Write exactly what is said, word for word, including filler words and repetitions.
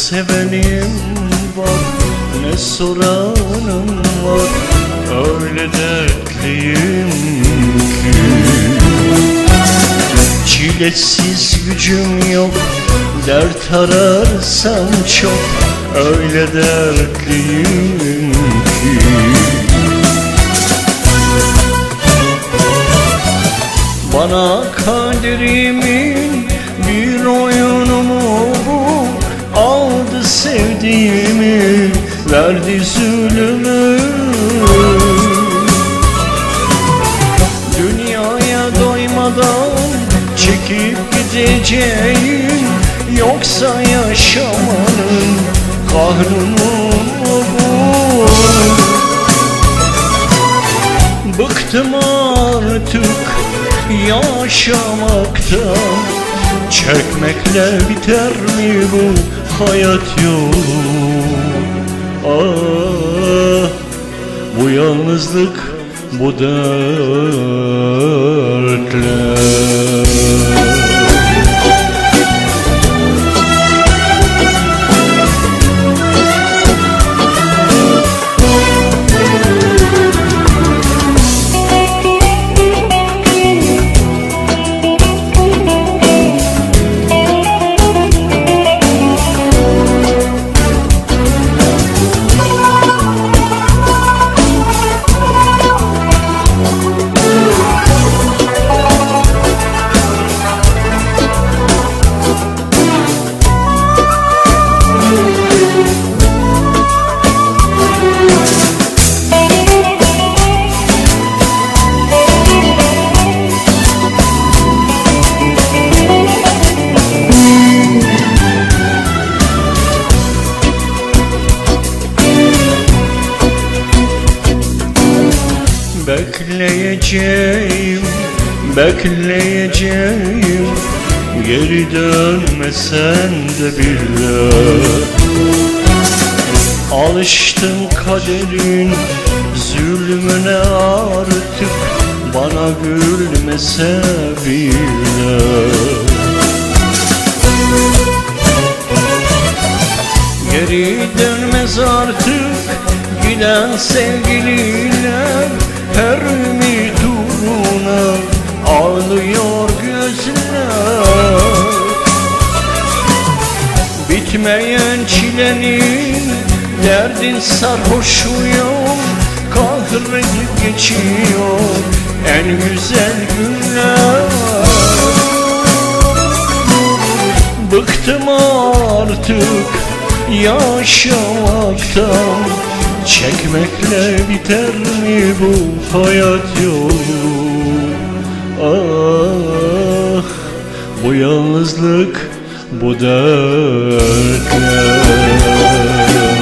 sevenim var, ne soranım var, öyle dertliyim ki. Çilesiz gücüm yok, dert ararsam çok, öyle dertliyim ki. Bana kaderimin bir oyunu mu bu? Aldı sevdiğimi, verdi zulümü. Dünyaya doymadan çekip gideceğim, yoksa yaşamanın kahrını mu bu? Bıktım artık yaşamaktan, çekmekle biter mi bu hayat yolu? Ah, bu yalnızlık, bu dertler. Bekleyeceğim, bekleyeceğim, geri dönmesen de bile. Alıştım kaderin zulmüne artık, bana gülmese bile. Geri dönmez artık giden sevgililer, her ümit uğruna ağlıyor gözler. Bitmeyen çilenin, derdin sarhoşuyum, kahredip geçiyor en güzel günler. Bıktım artık yaşamaktan, çekmekle biter mi bu hayat yolu? Ah, bu yalnızlık, bu dertler.